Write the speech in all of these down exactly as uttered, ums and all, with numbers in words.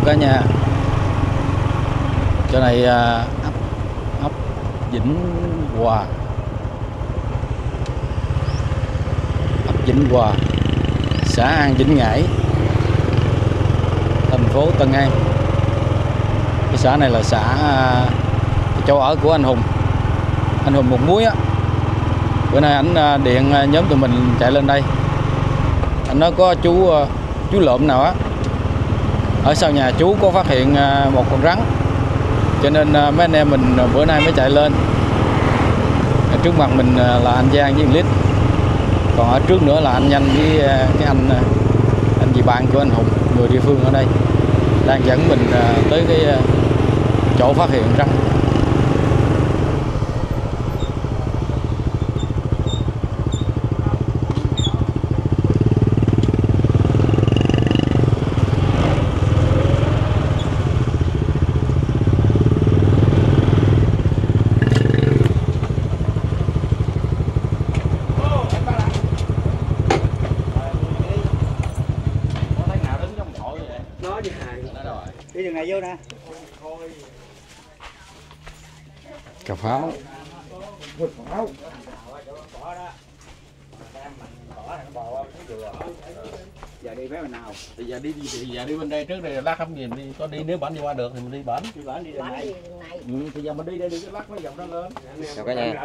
cả nhà. Chỗ này ấp, ấp Vĩnh Hòa, ấp Vĩnh Hòa, xã An Vĩnh Ngãi, thành phố Tân An. Cái xã này là xã cái chỗ ở của anh Hùng, anh Hùng Một Muối á. Bữa nay ảnh điện nhóm tụi mình chạy lên đây. Anh nói có chú chú lượm nào á ở sau nhà chú có phát hiện một con rắn, cho nên mấy anh em mình bữa nay mới chạy lên. Trước mặt mình là anh Giang với anh Lít, còn ở trước nữa là anh Nhanh với cái anh anh chị bạn của anh Hùng, người địa phương ở đây, đang dẫn mình tới cái chỗ phát hiện rắn. Đi đường này vô nè. Cà pháo. Giờ đi vé bên nào? Thì giờ đi thì giờ đi bên đây trước đây lát không nhìn đi, có đi nếu bển đi qua được thì mình đi bển. Đi bển đi đường này. Ừ, thì giờ mình đi đây đi cái lát mấy vòng đó lên. Chào cả nhà.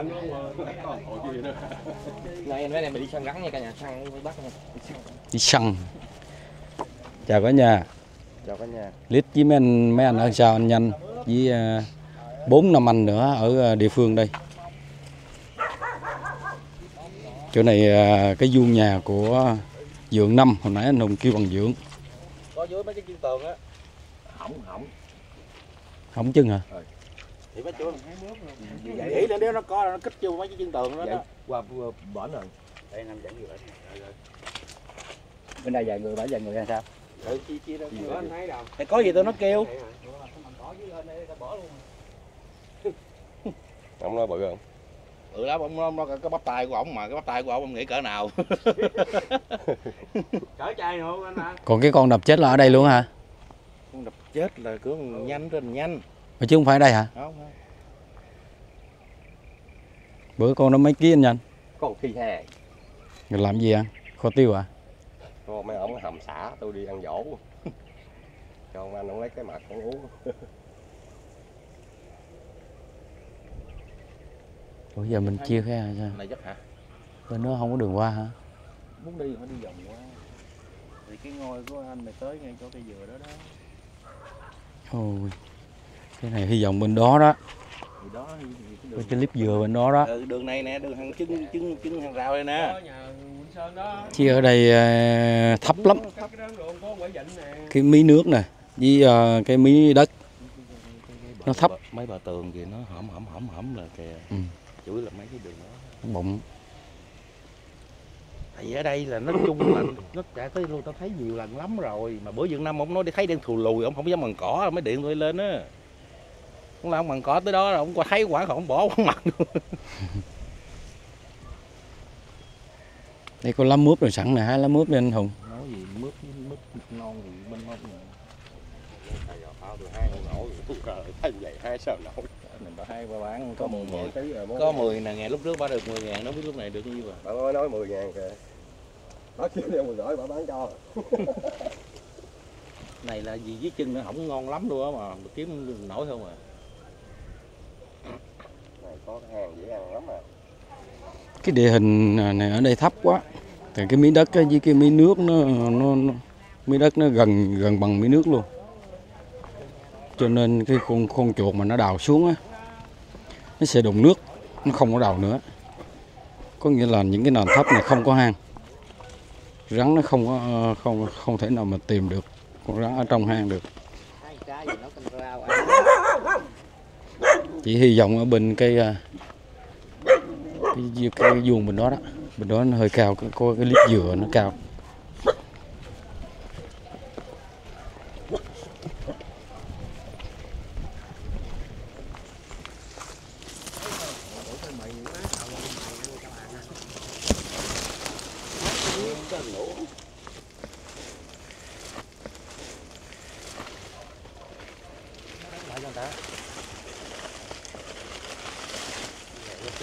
Nay em nói này mình đi săn rắn nha cả nhà, săn với bắt nha. Đi săn. Chào cả nhà. Chào cả nhà. Lít với mấy anh, mấy anh ở sau anh Nhanh với bốn uh, năm anh nữa ở uh, địa phương đây. Chỗ này uh, cái vuông nhà của Dượng Năm, hồi nãy anh Hùng kêu bằng Dượng. Có dưới mấy cái chân tường á. Hỏng hỏng. Hỏng chân hả? Ừ. Thì mấy chỗ hai mướp rồi. Vậy lên nếu nó có nó kích vô mấy cái chân tường đó. Đó. Qua bển rồi. Đây năm dẫn người. Bên đây vài người, bển vài người hay sao? Ừ, chi chi đâu. Thì có gì tôi nó kêu. Ông nói bự không? Ừ đó, ông nó cái bắp tay của ổng mà cái bắp tay của ổng ông nghĩ cỡ nào? Cỡ chai nữa anh ạ. Còn cái con đập chết là ở đây luôn hả? Con đập chết là cứ nhanh trên nhanh. Mà chứ không phải ở đây hả? Không, không. Bữa con nó mấy ký anh Nhanh? Con thi hè. Rồi làm gì ăn? Kho tiêu à? Cô mấy ổng hầm xả tôi đi ăn dỗ. Cho ông anh ông lấy cái mặt ông uống. Ủa giờ mình chia cái hả sao? Này chắc hả? Bên đó không có đường qua hả? Muốn đi phải đi vòng qua. Thì cái ngôi của anh này tới ngay chỗ cây dừa đó đó. Ôi. Cái này hy vọng bên đó đó. Thì đó thì cái đường. Cái clip dừa bên đó đó. Ừ, đường này nè, đường hàng chân chân chân hàng rào đây nè. Chứ ở đây uh, thấp lắm. Cái mí nước nè với uh, cái mí đất nó thấp. Mấy bờ tường kìa nó hõm hõm hõm hõm là kìa. Ừ. Chủ yếu là mấy cái đường đó. Nó bụng. Tại vì ở đây là nói chung là nó chạy tới luôn, tao thấy nhiều lần lắm rồi. Mà bữa Dượng Năm ông nói đi thấy đen thù lùi, ông không dám bằng cỏ mới điện tôi lên á. Cũng là ông bằng cỏ tới đó rồi ông qua thấy quả không bỏ không mặt luôn. Đây có lá mướp rồi sẵn nè, hai lá mướp lên anh Hùng. Nói gì mướp mướp non thì bên ngon nè. Thấy vậy hai sao nổi. Mình bà hai ba bán có mười ngàn. Có mười nè, ngày lúc trước bà được mười ngàn, nó biết lúc này được nhiêu à. Bà mới nói mười ngàn kìa. Nó kêu đeo mười rưỡi bà bán cho. Này là gì với chân nó không ngon lắm luôn á mà kiếm nổi không à. Này có cái hàng dễ ăn lắm à. Cái địa hình này ở đây thấp quá. Thì cái miếng đất với cái miếng nước nó nó, nó miếng đất nó gần gần bằng miếng nước luôn. Cho nên cái con con chuột mà nó đào xuống á, nó sẽ đụng nước, nó không có đào nữa. Có nghĩa là những cái nền thấp này không có hang. Rắn nó không có không không thể nào mà tìm được con rắn ở trong hang được. Chỉ hy vọng ở bên cái cái cái vuông bên đó đó, bên đó nó hơi cao, có cái lít dừa nó cao.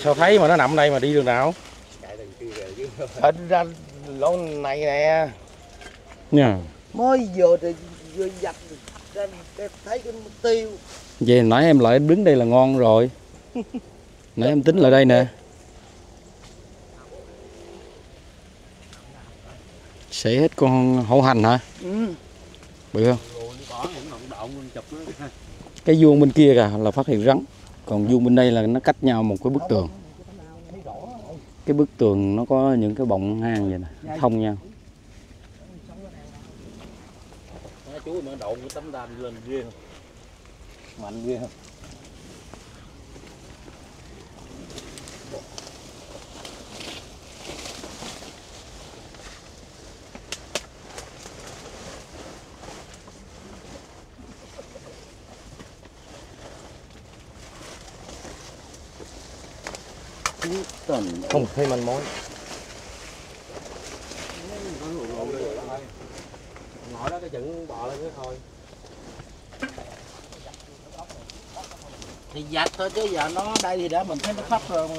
Sao thấy mà nó nằm đây mà đi đường nào? Chạy đường kia rồi chứ. Ở ra lỗ này nè. Nha. Mới vừa thì vừa dập ra thấy cái tiêu. Vậy nãy em lại đứng đây là ngon rồi. Nãy em tính lại đây nè. Sẽ hết con hổ hành hả? Ừ. Bự không? Cái vuông bên kia kìa là phát hiện rắn. Còn vuông bên đây là nó cách nhau một cái bức tường. Cái bức tường nó có những cái bọng hang vậy nè, thông nhau. Chú mà đậu cái tấm đàn lên ghê không? Mạnh ghê không? Không thấy manh mối. Ngồi đó cái chừng bò lên nữa thôi. Thì giặt thôi chứ giờ nó đây thì đã mình thấy nó khóc rồi.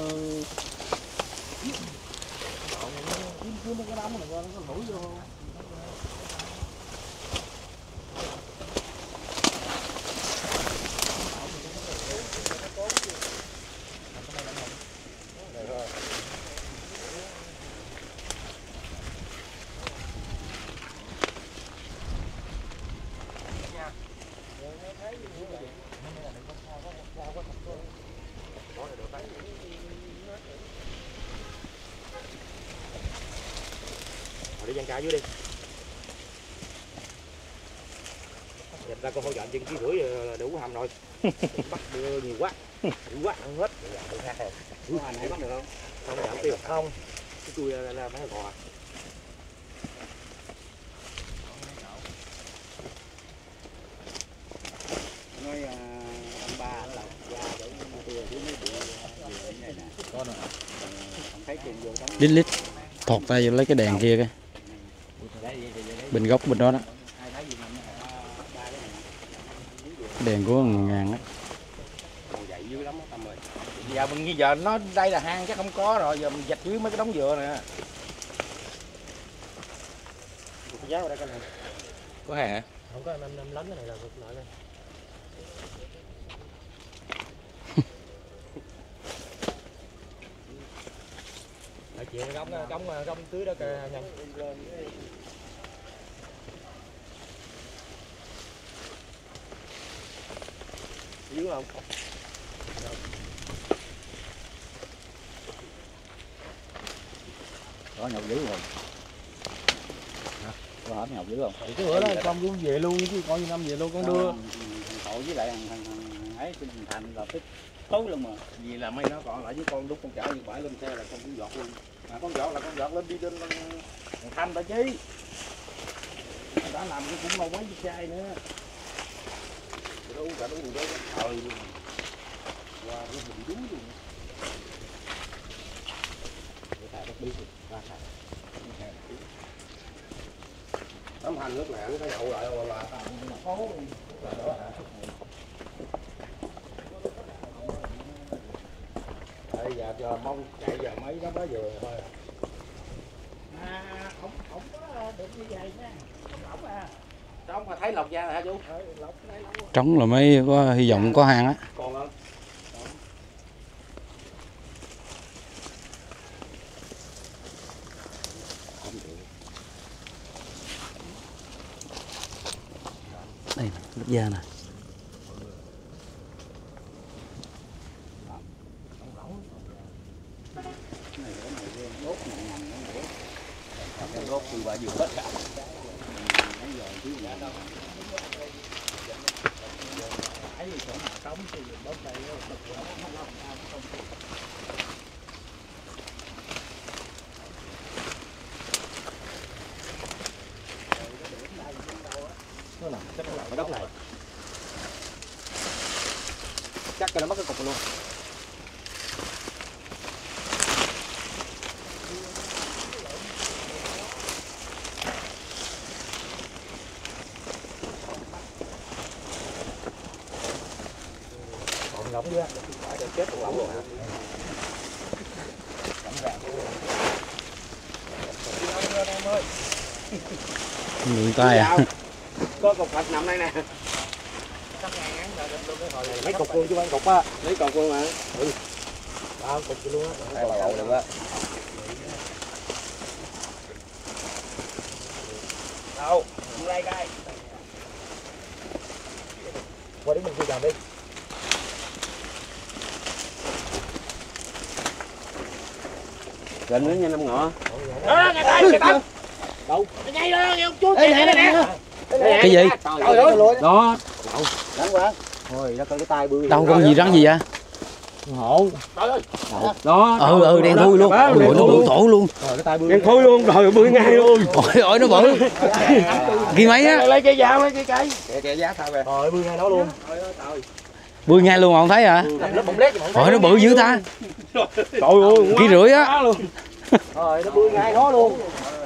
Đi giăng cá dưới đi. Dẹp ra con hổ dọn chân ký rưỡi là đủ hầm rồi. Bắt đưa nhiều quá. Nhiều quá ăn hết. Đúng rồi, nãy bắt được không? Không giảm tiêu không. Cái chui là, là mấy gò. Nói uh, anh ba là ra để tiêu chứ mấy bữa này nè. Có nè. Không thấy tiền vô đóng. Lít lít. Thọt tay vô lấy cái đèn kia kìa. Bên góc bên đó đó. Đèn của ngàn đó. Dậy dữ lắm Tâm ơi. Giờ mình giờ nó đây là hang chắc không có rồi, giờ mình dạch dưới mấy cái đống dừa nè. Cái giá ở đây cái này. Có hả? Không có năm năm lớn cái này là vượt lại đây. Lại chuyện đóng đóng đóng tưới đó kìa nhanh. Dưới không? Có nhậu dữ không? Có hổm nhậu dữ không? Thì cái bữa đó con cũng về luôn chứ coi như năm về luôn con đưa. Thằng Thổ với lại thằng thằng ấy trên thằng Thành là tích tối luôn mà. Vì là mấy nó còn lại với con đút con chảo như bãi lên xe là con cũng giọt luôn. Mà con giọt là con giọt lên đi lên thằng Thanh ta chứ. Đã làm cái cũng lâu mấy chiếc chai nữa. Nó uống cả uống đó trời luôn. Qua cái hình đúng luôn. Người ta bắt biết ra sao. Tấm hành nước nạn cái nhậu lại là là phố là đó hả? Bây giờ giờ mong chạy giờ mấy đó mới vừa thôi. À, không không có được như vậy nha. Không lỏng à. Trống mà thấy lọc ra rồi hả chú? Ừ, lọc đây lâu. Trống là mới có hy vọng có hang á. Còn không? Đây lớp da nè. Gốc từ bà vừa hết cả. Chắc là cái đất này. Chắc là nó mất cái cục luôn. Còn ngỗng chưa? Phải chết còn ngỗng luôn hả? Người tay à. Có cục thịt nằm đây nè. Mấy cục luôn chứ không cục á. Mấy cục luôn mà. Ừ. Bao cục luôn á. Đây là lậu được á. Đâu, không đây coi. Qua đến mình kêu đi. Gần nữa nha Năm Ngọ. Đó, ngay tay, ngay tay. Đâu? Ngay đó, nghe ông chú. Đây nè, đây nè. Cái gì? Trời ơi. Đó. Rắn quá. Thôi, nó coi cái tay bươi. Đâu con gì rắn gì vậy? Hổ. Trời ơi. Đó. Ừ ừ đen thui luôn. Ôi nó bự tổ luôn. Rồi cái tay bươi. Đen thui luôn, rồi bươi ngay luôn. Ôi ôi nó bự. Ghi mấy á. Lấy cây dao, lấy cây cây. Kệ kệ giá sao về. Rồi bươi ngay đó luôn. Bươi ngay luôn mà không thấy hả? Ôi nó bự dữ ta. Trời ơi, Ký rưỡi á. Rồi nó bươi ngay đó luôn.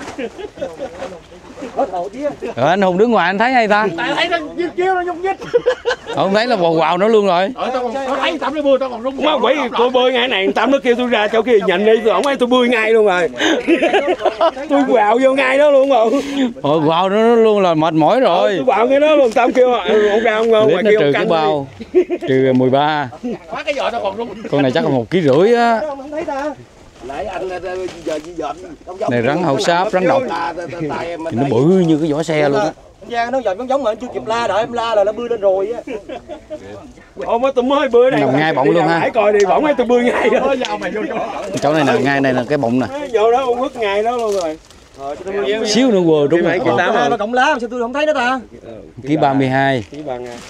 Rồi anh Hùng đứng ngoài anh thấy hay ta? Tại thấy nó chiêu chiêu nó nhúc nhích. Không thấy là bò quào nó luôn rồi. Ờ tao còn tao thấy Tâm nó bươi tao còn rung. má quỷ tôi bơi ngay này, Tâm nó kêu tôi ra chỗ kia nhận đi, tôi không thấy tôi bơi ngay luôn rồi. Tôi quào vô ngay đó luôn rồi. Ôi quào nó luôn là mệt mỏi rồi. Tôi quào ngay đó luôn, Tâm kêu ông ra ông ngoài nó kêu trừ cái bao. Trừ mười ba. Quá cái giò tao còn rung. Con này chắc là một ký rưỡi á. Không thấy ta. Lại anh giờ gì giờ Này rắn hậu sáp, rắn độc. Thì nó bự như cái vỏ xe luôn á. Giang nó giòn giống giống mà chưa kịp la, đợi em la rồi nó bươi lên rồi á. Ồ mới tôi mới bơi này. Nằm ngay bọng luôn ha. Hãy coi đi, bỏng ấy tôi bơi ngay đó. Chỗ này nè, ngay này là cái bọng nè. Vô đó ông quất ngay đó luôn rồi. Xíu nữa quờ đúng rồi. Nó cộng lá sao tôi không thấy nó ta? Ký ba mươi hai. Ký ba ngàn.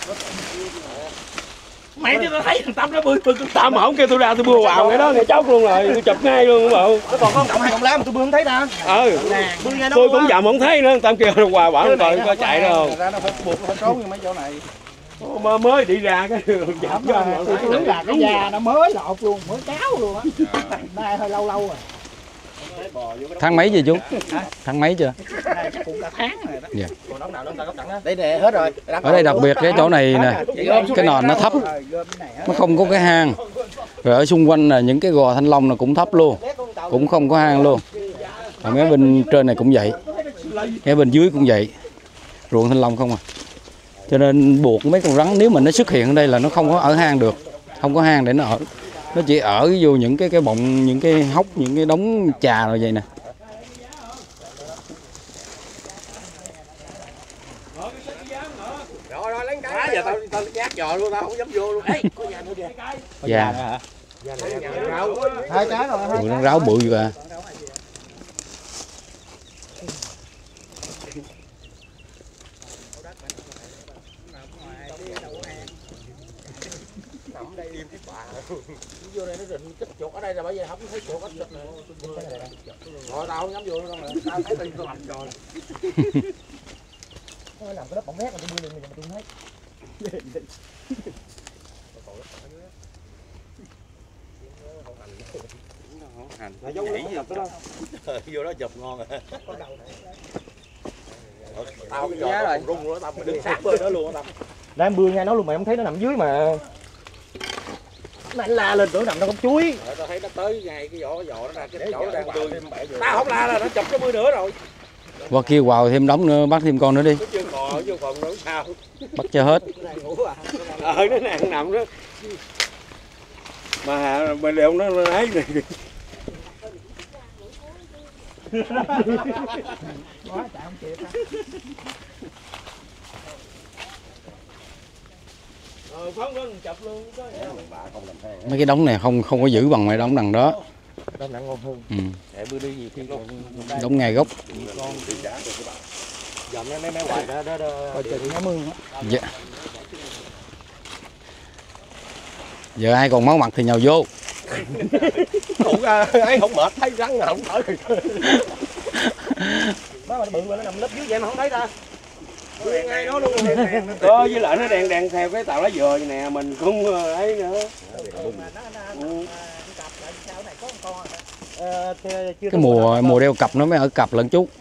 Mày chứ tao thấy thằng Tâm nó bơi bơi Tâm mà không kêu tôi ra tôi bơi vào cái đó nghe chốc luôn rồi, tôi chụp ngay luôn bộ. Nó còn có cộng hai cộng lá mà tôi bơi không thấy ta. Ừ. Tôi cũng dầm không thấy nữa, Tâm kêu nó qua bảo coi có chạy đâu. Ra nó phải buộc nó phải trốn như mấy chỗ này. Mà mới đi ra cái giảm ra tôi tưởng là cái da nó mới lột luôn, mới cáo luôn á. Nay hơi lâu lâu rồi. Tháng mấy chưa chú? Tháng mấy chưa? Cũng cả tháng rồi đó. Dạ. Đây nè hết rồi. Ở đây đặc biệt cái chỗ này nè, cái nền nó thấp, nó không có cái hang. Rồi ở xung quanh là những cái gò thanh long nó cũng thấp luôn, cũng không có hang luôn. Ở mấy bên trên này cũng vậy, mấy bên dưới cũng vậy, ruộng thanh long không à. Cho nên buộc mấy con rắn nếu mà nó xuất hiện ở đây là nó không có ở hang được, không có hang để nó ở. Nó chỉ ở vô những cái cái bọng, những cái hốc, những cái đống trà rồi vậy nè. Rồi rồi lấy cái. Quá giờ tao tao nhát giò luôn, tao không dám vô luôn. Ê, có già nữa kìa. Dạ. Hai cái rồi. Ủa, nó ráo bự kìa. Vô đây nó rình chích chuột ở đây là bởi vì không thấy chuột hết rồi. Rồi tao không dám vô nữa mà tao thấy tao làm rồi. Thôi làm cái lớp bọng mét mà tôi bươi lên mà tôi không thấy. Nó giống nhảy gì đó. Vô đó chụp ngon rồi. Tao cái giá rồi. Rung luôn đó tao đứng sát bên đó luôn đó tao. Đang bươi ngay nó luôn mà không thấy nó nằm dưới mà. Anh la lên tưởng nằm trong con chuối. Rồi, tao thấy nó tới ngay cái vỏ cái vỏ nó ra cái chỗ đang tươi. Tao không la là nó chụp cái mươi nữa rồi. Qua kia vào thêm đống nữa, bắt thêm con nữa đi. Nó chưa bò vô phòng nữa sao? Bắt cho hết. Ờ nó đang nằm đó. Mà mình đều nó ấy này. Quá chạy không kịp á. Ờ phóng nó chụp luôn. Mấy cái đống này không không có giữ bằng mấy đống đằng đó. Đống nặng ngon hơn. Ừ. Để bữa đi nhiều khi Đống ngay gốc. con dầm nó mấy mấy hoài đó đó đó chừng nó mương á. Dạ. Giờ ai còn máu mặt thì nhào vô. Cũng ấy không mệt thấy rắn nào không thở. Má mà nó bự mà nó nằm lớp dưới vậy mà không thấy ta. Ngay đó luôn. Có với lại nó đèn đèn theo cái tàu lá dừa nè, mình không ấy nữa. Cái mùa mùa đeo cặp nó mới ở cặp lận chú.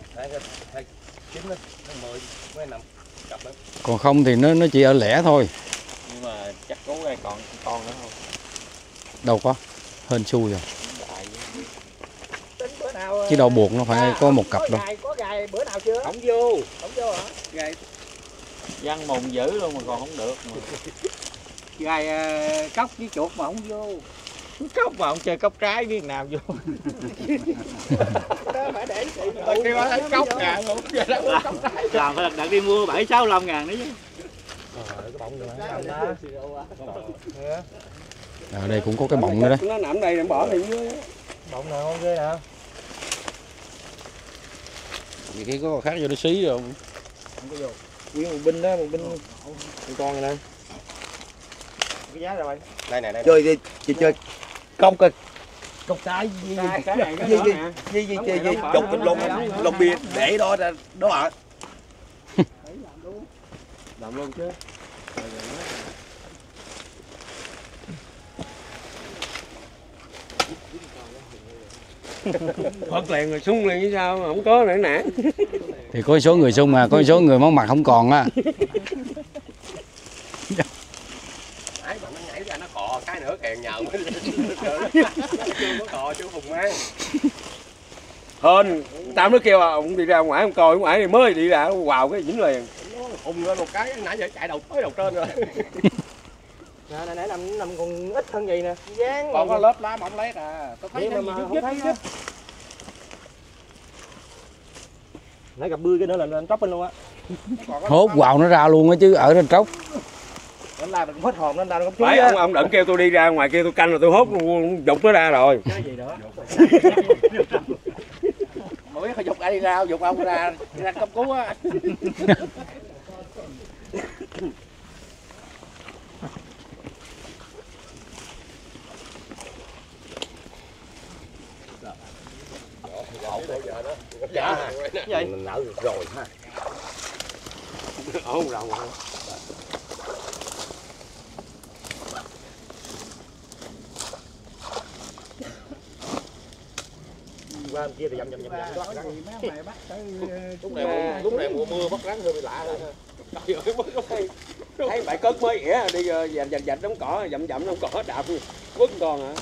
Còn không thì nó nó chỉ ở lẻ thôi. Nhưng mà chắc cố đây còn con nữa không? Đâu có, hên xui rồi. chứ đâu buộc nó phải có một cặp đâu. Có gài bữa nào chưa? Không vô. Không vô hả? Gài văn mùng dữ luôn mà còn không được mà. Gài uh, cốc với chuột mà không vô. Cốc mà không chơi cốc trái biết nào vô. Phải để kêu thấy cốc ngàn luôn. Làm phải đặt đi mua bảy sáu lăm ngàn đấy chứ. Ở đây cũng có cái bọng nữa đó. Nó nằm đây em bỏ thì dưới. Bọng nào không ghê hả? Vì cái có khác vô nó xí rồi không? Không có vô. Nguyên một binh đó, một binh một con này nè. Cái giá rồi. Đây nè, đây. Chơi chơi chơi chơi công cực. Cục trái gì gì cái này cái gì gì gì gì gì chục cái lon lon bia để đó đó ạ. Làm luôn chứ. Phật liền rồi sung liền chứ sao không có nữa nè. Thì có số người sung mà, có số người món mặt không còn á. Nãy mà nó nhảy ra nó cò cái nữa kèn nhờ mới chưa có cò chưa Hùng mang. Hên, tao nó kêu ông đi ra ngoài ông coi ngoài thì mới đi ra vào cái dính liền. Hùng lên một cái nãy giờ chạy đầu tới đầu trên rồi. Nè nè nãy nằm nằm còn ít hơn gì nè. Dán Còn có lớp lá mỏng lét à. Tao thấy nó gì không thấy chứ. Nãy gặp bươi cái nữa là lên tróc bên luôn á. Hốt quào nó ra luôn á chứ ở trên tróc. Nó la đừng hết hồn nên ta không phải ông ông đừng kêu tôi đi ra ngoài kia tôi canh rồi tôi hốt dục nó ra rồi. Cái gì đó. Không biết dục ai đi ra, dục ông ra ra cấp cứu á. Dạ. Vậy mình nở rồi ha. Ồ rồng hả? Qua kia thì dầm dầm dầm dầm đó. Lúc này lúc này mùa mưa bắt rắn hơi bị lạ thôi. Thấy bãi cất mới ỉa đi dành dành dành đống cỏ dậm dậm đống cỏ đạp quất con hả?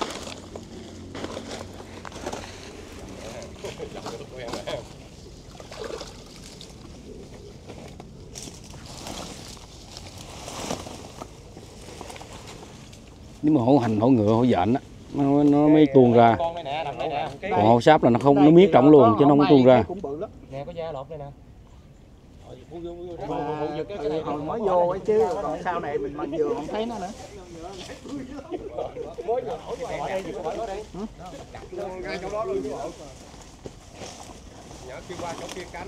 Nếu mà hổ hành hổ ngựa hổ dện á nó, nó mới tuôn ra. Còn hổ sáp là nó không nó miết trọng luôn chứ nó không tuôn ra. Nè có da lọt đây nè. Hồi mới vô ấy chứ còn sau này mình mặc vừa không thấy nó nữa. Nhớ kia qua chỗ kia canh.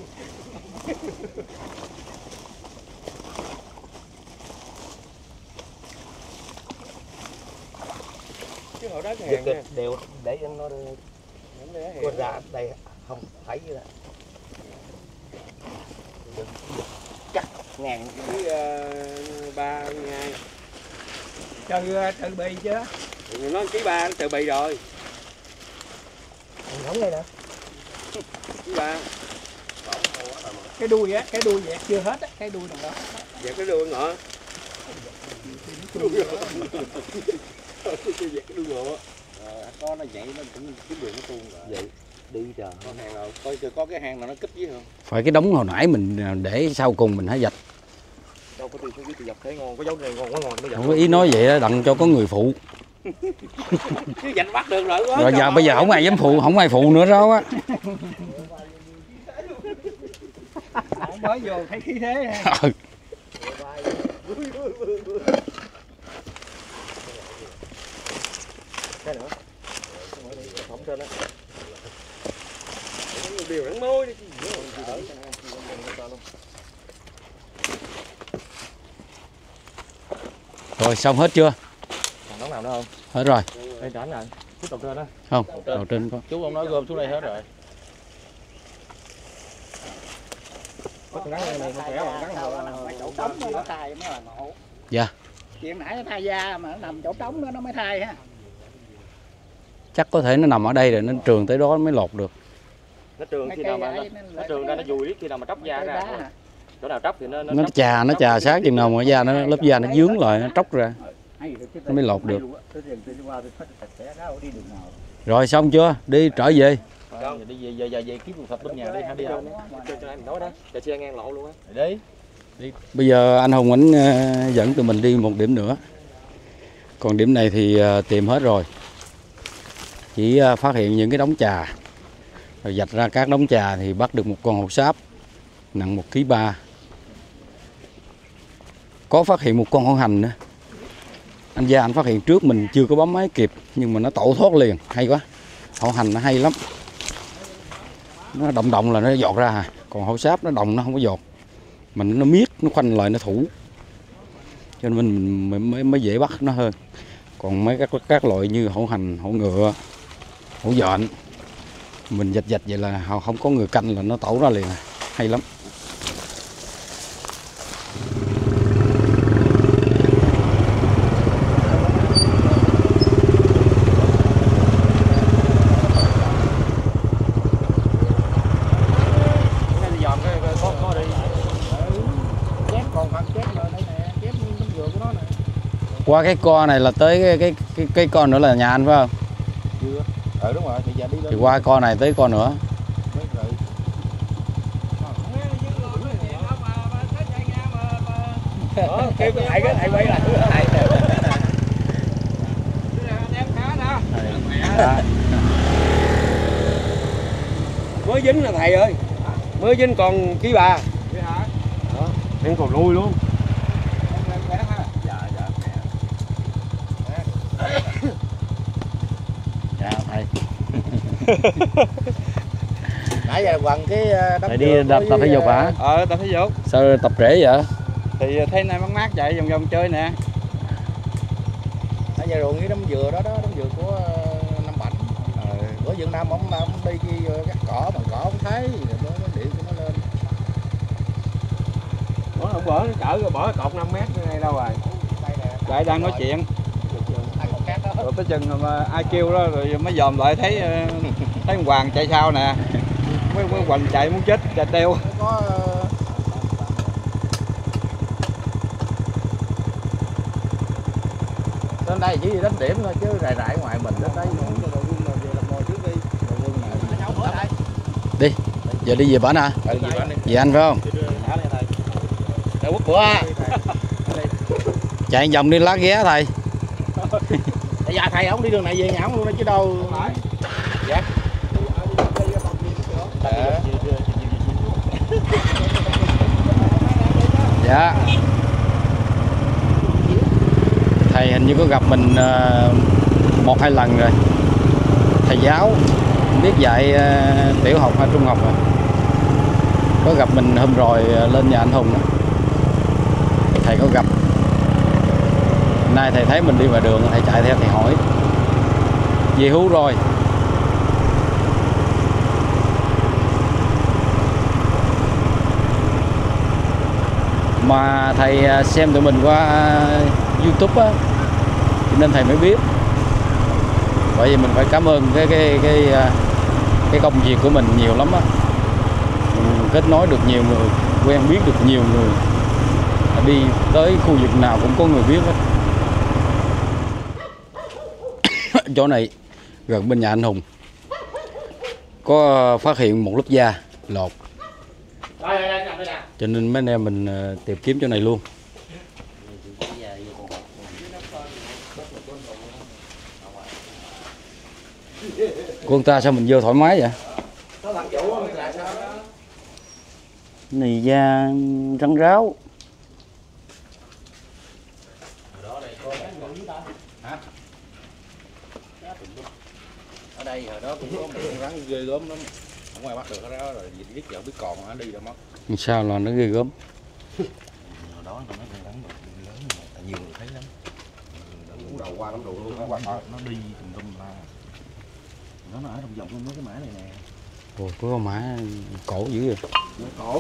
Chứ hồi đó cái hàng nha. Đều để cho nó quên ra đây không thấy gì đó. Chắc ngàn với uh, ba ngày. chơi tự bì chứ. Nó ký ba tự bì rồi. Không đây nè. Ký ba. Cái đuôi á, cái đuôi dẹt chưa hết á, cái đuôi đằng đó. Dẹt cái đuôi ngựa. Dẹt cái đuôi ngựa. Có nó vậy nó cũng kiếm đường nó tuôn rồi. Vậy đi chờ. Có hàng nào coi có cái hàng nào nó kích với không? Phải cái đống hồi nãy mình để sau cùng mình hãy dạch. Đâu có tiền xuống dưới thì dọc thấy ngon, có dấu này ngon quá ngon mới dạch. Không có ý nói vậy đó, đặng cho có người phụ. Chứ dạch bắt được rồi. Rồi giờ bây giờ không ai dám phụ, không ai phụ nữa đó á. Mới vô thấy khí thế ha. Ừ. Cái nữa. Không trên đó. Điều rắn môi đi. Rồi xong hết chưa? Còn đống nào nữa không? Hết rồi. Đây tránh rồi. Tiếp tục trên đó. Không, đầu trên có. Chú ông nói gom xuống đây hết rồi. Có con rắn này này khỏe mà rắn nào chỗ trống nó thay mới là ngộ. Dạ. Chuyện nãy nó thay da mà nó nằm chỗ trống đó nó mới thay ha. Chắc có thể nó nằm ở đây rồi nó trường tới đó mới lột được. Nó trường khi nào mà nó, nó trường ra nó dùi khi nào mà tróc da ra. Chỗ nào tróc thì nó Nó, nó chà nó chà sát chừng nào mà da nó lớp da nó dướng lại nó tróc ra. Nó mới lột được. Rồi xong chưa? Đi trở về. Giờ đi về giờ về kiếm thập bên nhà đi hả đi đâu? Cho cho anh nói đó, cho xe ngang lộ luôn á. Đi. Đi. Bây giờ anh Hùng ảnh dẫn tụi mình đi một điểm nữa. Còn điểm này thì tìm hết rồi. Chỉ phát hiện những cái đống trà. Rồi dạch ra các đống trà thì bắt được một con hổ sáp nặng một ký ba. Có phát hiện một con hổ hành nữa. Anh Gia anh phát hiện trước mình chưa có bấm máy kịp nhưng mà nó tẩu thoát liền, hay quá. Hổ hành nó hay lắm. Nó động động là nó giọt ra à. Còn hổ sáp nó động nó không có giọt. Mình nó miết, nó khoanh lại nó thủ. Cho nên mình, mình mới, mới dễ bắt nó hơn. Còn mấy các các loại như hổ hành, hổ ngựa, hổ dện mình dạch dạch vậy là không có người canh là nó tẩu ra liền, hay lắm. Qua cái co này là tới cái cái cái, cái con nữa là nhà anh phải không? Chưa. Ờ đúng rồi, thì giờ đi lên. Thì qua co này tới con nữa. Đó, kêu cái thầy cái thầy quay lại thầy. Mới dính là thầy ơi. Mới dính còn ký bà. Đó, em còn nuôi luôn. Dạ thầy. Nãy giờ quăng cái thầy đi tập tập thể dục hả? Ờ tập thể dục. Sao tập trễ vậy? Thì thấy nay mát mát chạy vòng vòng chơi nè. Nãy giờ ruộng cái đống dừa đó đó, đống dừa của Năm Bảnh. Ờ, bữa Việt Nam ông ông đi cái cắt cỏ bằng cỏ không thấy, rồi mới điện cho nó lên. Bữa hôm bữa nó chở rồi bỏ cột năm mét này đâu rồi. Chạy đang nói chuyện. Rồi tới chừng mà ai kêu đó rồi mới dòm lại thấy thấy Hoàng chạy sau nè. Mới mới Hoàng chạy muốn chết, chạy teo. Có đến đây chỉ đi đánh điểm thôi chứ rải rải ngoài mình đến đây Đi, giờ đi về bển hả? Về anh phải không? Đâu quốc bữa. Chạy vòng đi lá ghé thầy. Tại dạ thầy ông đi đường này về nhà ông luôn đó chứ đâu. Dạ. Dạ. Thầy hình như có gặp mình một hai lần rồi. Thầy giáo biết dạy tiểu học hay trung học rồi. Có gặp mình hôm rồi lên nhà anh Hùng đó. Thầy có gặp. Nay thầy thấy mình đi ngoài đường, thầy chạy theo thầy hỏi về hưu rồi. Mà thầy xem tụi mình qua YouTube á, nên thầy mới biết. Bởi vì mình phải cảm ơn cái cái cái cái công việc của mình nhiều lắm á. Mình kết nối được nhiều người, quen biết được nhiều người. Đi tới khu vực nào cũng có người biết hết. Chỗ này gần bên nhà anh Hùng có phát hiện một lớp da lột, cho nên mấy anh em mình tìm kiếm chỗ này luôn. Con ta sao mình vô thoải mái vậy? Này da rắn ráo. Ở đây hồi đó cũng có một con rắn ghê gớm lắm. Ở ngoài bắt được cái đó rồi biết giờ biết còn nó đi đâu mất. Sao là nó ghê gớm? Hồi đó nó con rắn lớn mà nhiều người thấy lắm. Nó đầu qua lắm đồ luôn, nó qua nó đi tùm lum la. Nó nó ở trong vòng mấy cái mã này nè. Ồ, có con mã cổ dữ vậy. Nó cổ.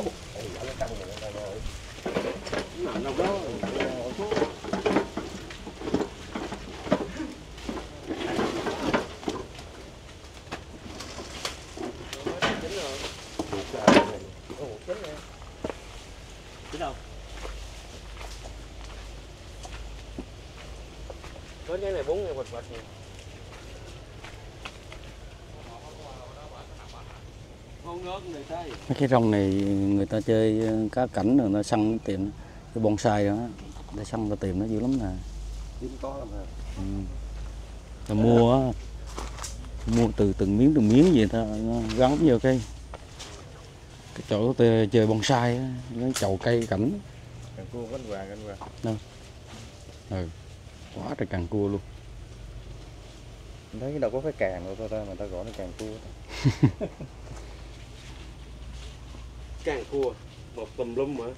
Có cái này bốn ngàn quạt quạt nè. Mấy cái rong này người ta chơi cá cảnh rồi nó săn tìm cái bonsai đó để săn ra tìm nó dữ lắm nè. Ừ. Ta mua á, mua từ từng miếng từng miếng gì ta gắn vô cái cái chỗ chơi bonsai á, cái chậu cây cảnh. Càng cua cánh quà cánh quà. Đâu? Ừ. Quá trời càng cua luôn. Thấy đâu có cái càng đâu ta, mà ta gọi nó càng cua. Càng cua, một tùm lum mà.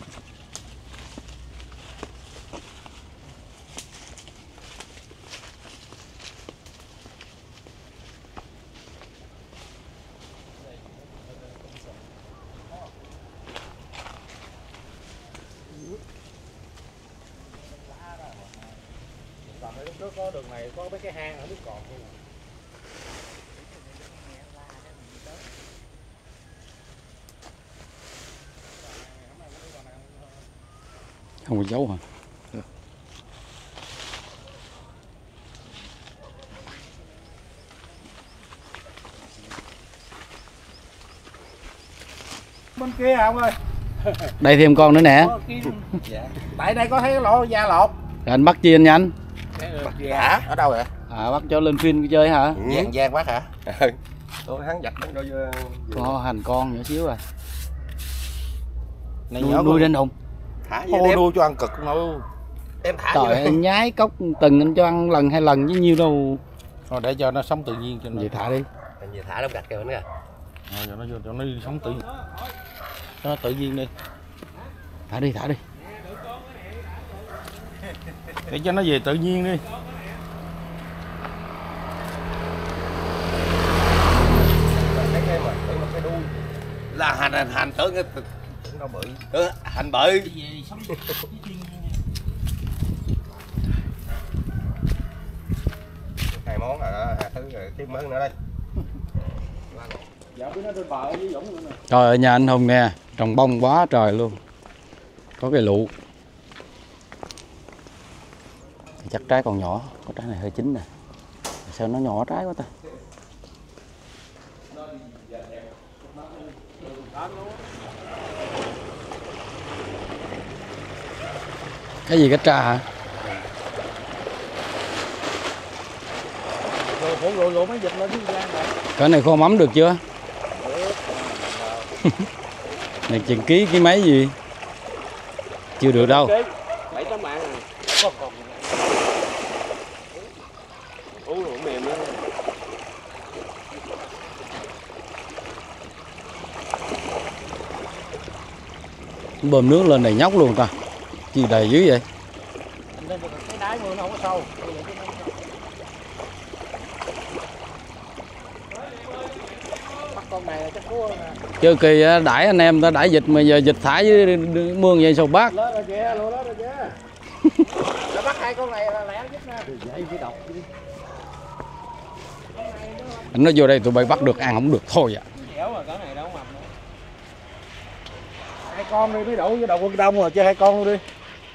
Lúc trước có đường này có mấy cái hang ở biết còn không? Không có dấu hả? Bên kia hả ông ơi? Đây thêm con nữa nè. Dạ. Tại đây có thấy cái lỗ da lột. Rồi anh bắt chi anh nhanh? Hả? Ở đâu vậy? À bắt cho lên phim chơi hả? Vàng vàng quá hả? Tôi hắn giặt nó vô. Có hành con nhỏ xíu rồi. Này Nuôi, nuôi lên Hùng. Thả Ô, nuôi cho ăn cực đâu. Em thả Trời ơi, nhái cốc từng anh cho ăn lần hai lần với nhiêu đâu. Thôi để cho nó sống tự nhiên cho nó. Vậy thả đi. Anh về thả nó gạch kìa nữa. Rồi cho nó vô cho nó đi sống tự nhiên. Cho nó tự nhiên đi. Thả đi, thả đi. Để cho nó về tự nhiên đi. Là hành hành hành tưởng cái nó bự. Ừ, hành bự. Hai món rồi đó, hai thứ rồi tiếp món nữa đây. Dạ bữa nó trên bờ với Dũng nữa nè. Trời ơi, nhà anh Hùng nè, trồng bông quá trời luôn. Có cái lụ. Chắc trái còn nhỏ, có trái này hơi chín nè. Sao nó nhỏ trái quá ta? Cái gì, cái trà hả? Rồi rồi rồi mấy dịch lên dưới gan rồi. Cái này kho mắm được chưa? Này chừng ký ký mấy gì? Chưa được đâu. Bảy tám bạn à. Còn còn. Uống rồi mềm nữa. Bơm nước lên đầy nhóc luôn ta. Chi đầy dữ vậy? Cái đáy mưa nó không có sâu. Bắt con này là chắc cua nè. Chứ kỳ đãi anh em ta đãi dịch mà giờ dịch thả dưới mương vậy sao bác? Lên rồi kìa, lùa lên rồi kìa. Nó bắt hai con này là lẻ nhất nè. Dậy phải đọc đi. Anh nói vô đây tụi bay bắt được ăn không được thôi ạ. Dẻo mà cỡ này đâu mập nữa. Hai con đi mới đủ với đầu quân đông rồi chơi hai con luôn đi.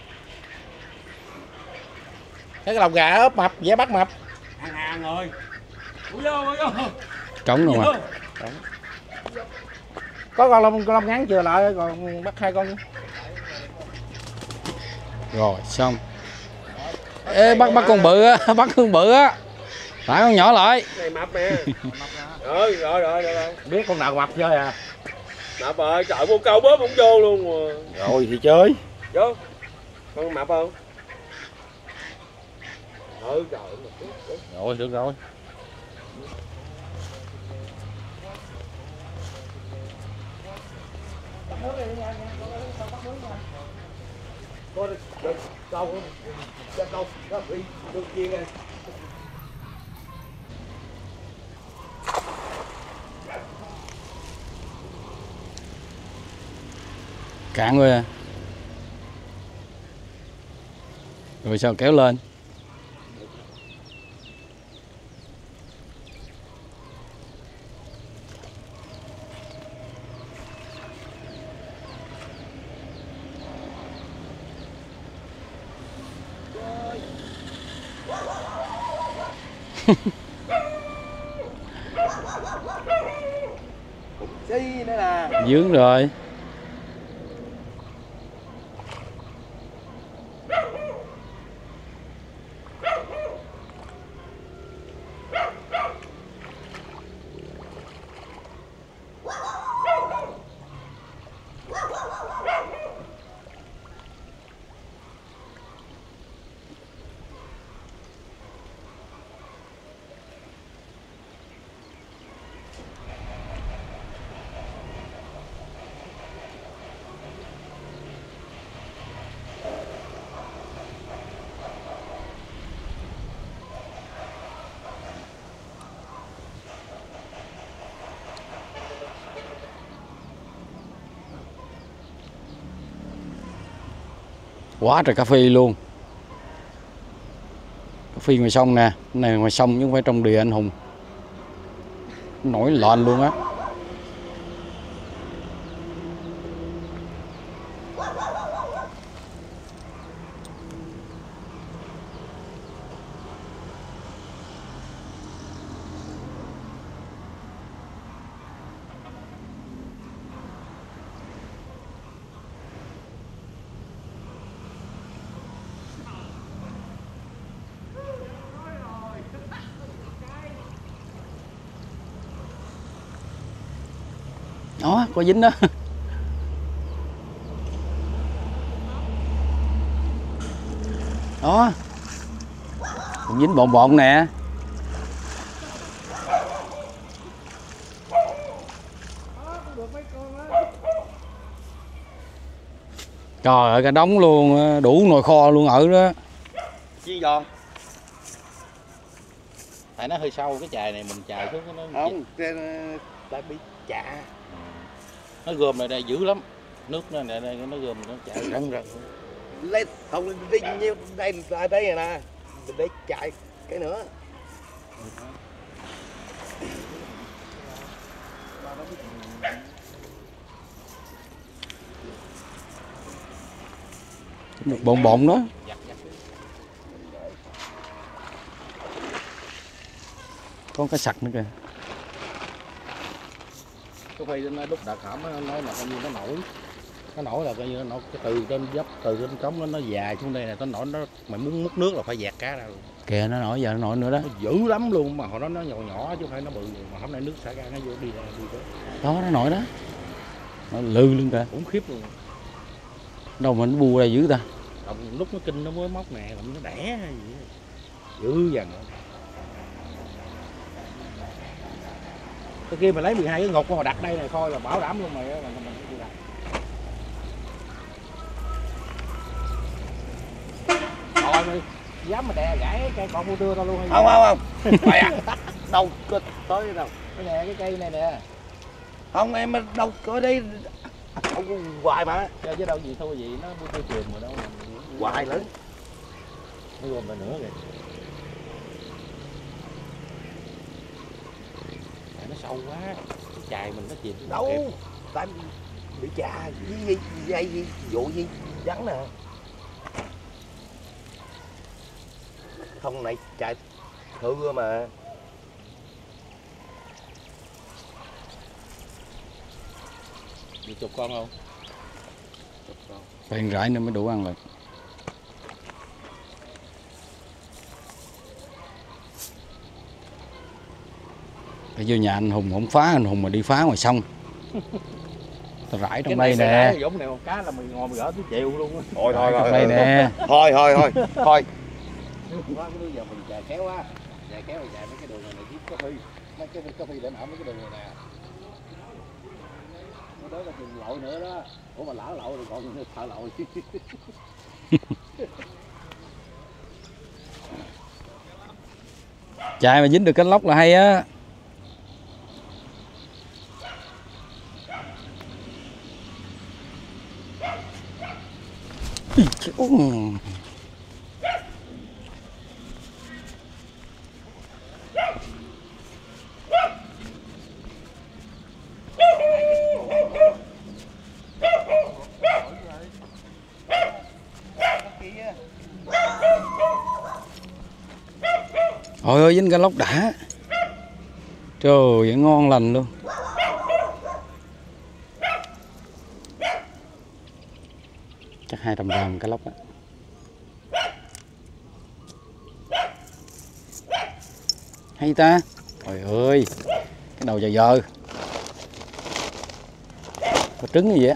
Cái lòng gà ốp mập, dễ bắt mập. Hàng hàng rồi. Ui vô, ui vô. Trống rồi mà. Có con lông con lông ngắn chưa lại còn bắt hai con. Rồi xong. Ê, bắt bắt con bự á, bắt con bự á. Phải con nhỏ lại. Này mập nè. Rồi, rồi, rồi, rồi. Biết con nào mập chơi à? Mập ơi, trời vô câu bóp cũng vô luôn rồi. Rồi thì chơi. Vô. Con mập không? Ừ, trời. Rồi, được rồi. Cô đi, câu không? Cho câu, nó bị được chiên này. Cạn rồi à. Rồi sao kéo lên? Chi nữa nè. Dướng rồi. Quá trời cà phê luôn. Cà phê ngoài sông nè, cái này ngoài sông chứ không phải trong đìa anh Hùng. Nổi loạn luôn á. Đó, có dính đó. Đó. Cũng dính bộn bộn nè. Trời ơi, cả đống luôn, đủ nồi kho luôn ở đó. Chi giòn? Tại nó hơi sâu cái chài này mình chài xuống nó Không, tại bị chạ. Nó gom này đây dữ lắm. Nước nó này đây nó gom nó chảy răng răng. Lấy không đi nhiêu đây đây đây rồi nè. Để chạy cái nữa. Bộn bộn đó. Có cái sặc nữa kìa. Có khi nó lúc đợt hỏng nó nói là coi như nó nổi. Nó nổi là coi như nó nổi cái từ trên dốc từ trên cống nó nó dài xuống đây này, nó nổi nó mà muốn múc nước là phải dạt cá ra luôn. Kìa nó nổi giờ nó nổi nữa đó. Nó dữ lắm luôn mà hồi đó nó nhỏ nhỏ chứ không phải nó bự, mà hôm nay nước xả ra nó vô đi ra đi đó. Đó nó nổi đó. Nó lư luôn kìa. Khủng khiếp luôn. Đâu mà nó bu ra dữ ta. Còn lúc nó kinh nó mới móc nè, còn nó đẻ hay gì đó. Dữ dần. Cái kia mà lấy mười hai cái ngục mà đặt đây này thôi là bảo đảm luôn mày là mình đi đặt. Thôi mày dám mà đè gãy cây con mua đưa tao luôn hay Không không không. Mày à. Đâu có tới đâu. cái nè cái cây này nè. Không em đâu có đi. Không hoài mà. Chơi chứ đâu gì thôi gì nó mua tiêu truyền mà đâu. Hoài lớn. Nó gom lại nữa kìa. Nó sâu quá, cái chài mình nó chìm Đâu, tại bị chà với dây gì vụ gì vắng nè. Không này chài thưa mà. Được chục con không? Chục con. Phải rải nữa mới đủ ăn rồi. Phải vô nhà anh Hùng không phá, anh Hùng mà đi phá ngoài sông. Tao rải trong đây nè. Giống này một cá là mình ngồi mình gỡ tới chiều luôn á. Thôi thôi thôi. Đây nè. Thôi thôi thôi. Thôi. Quá cái giờ mình chài kéo á. Chài kéo rồi chài mấy cái đường này này giúp có phi. Mấy cái có phi để nở mấy cái đường này nè. Nó đó là chừng lội nữa đó. Ủa mà lỡ lội rồi còn thợ lội. Chài mà dính được cánh lóc là hay á. Ôi ơi dính cánh lóc đã. Trời ơi ngon lành luôn. Chắc hai trăm gram cá lóc á. Hay ta. Trời ơi, cái đầu giờ giờ có trứng như vậy á.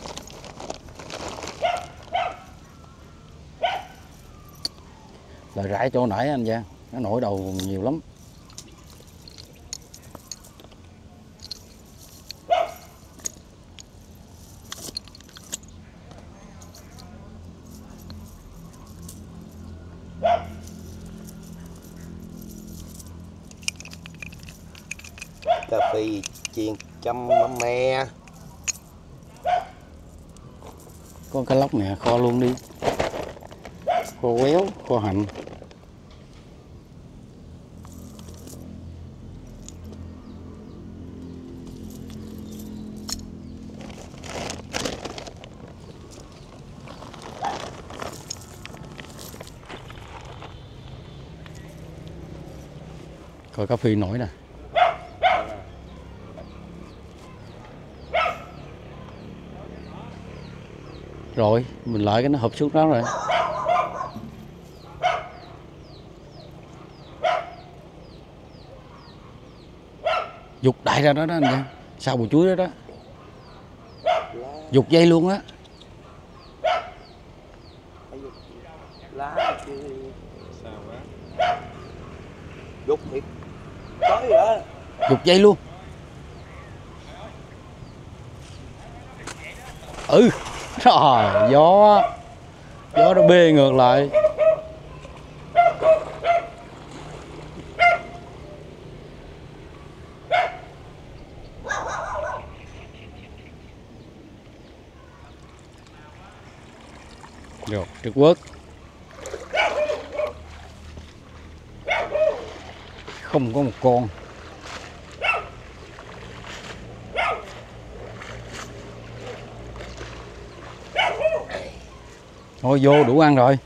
Lời rải chỗ nãy anh Giang, nó nổi đầu nhiều lắm. Cà phê chiên chăm mắm me. Con cá lóc nè, kho luôn đi. Kho quéo, kho hạnh. Coi cà phê nổi nè. Rồi, mình lại cái nó hụp xuống đó rồi. Dục đại ra đó đó anh Giang. Sau bùi chuối đó đó. Dục dây luôn á. Lá chứ. Dục thiệt. Tới rồi. Dục dây luôn. Ừ. Rồi, gió. Gió nó bê ngược lại. Rồi, trượt quất. Không có một con. Thôi vô đủ ăn rồi.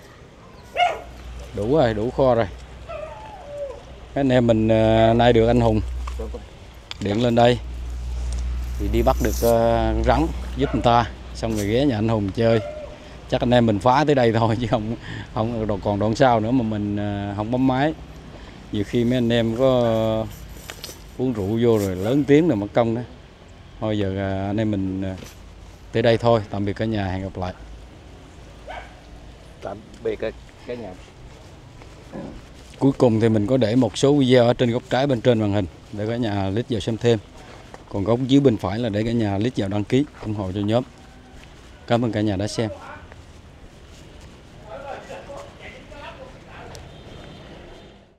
Đủ rồi, đủ kho rồi. Cái anh em mình uh, nay được anh Hùng điện lên đây thì đi bắt được uh, rắn giúp người ta, xong rồi ghé nhà anh Hùng chơi. Chắc anh em mình phá tới đây thôi chứ không không còn đoạn sau nữa mà mình uh, không bấm máy. Nhiều khi mấy anh em có uh, uống rượu vô rồi lớn tiếng rồi mất công đó. Thôi giờ uh, anh em mình uh, tới đây thôi. Tạm biệt cả nhà, hẹn gặp lại. Tạm biệt cả nhà. Cuối cùng thì mình có để một số video ở trên góc trái bên trên màn hình để cả nhà click vào xem thêm. Còn góc dưới bên phải là để cả nhà click vào đăng ký ủng hộ cho nhóm. Cảm ơn cả nhà đã xem.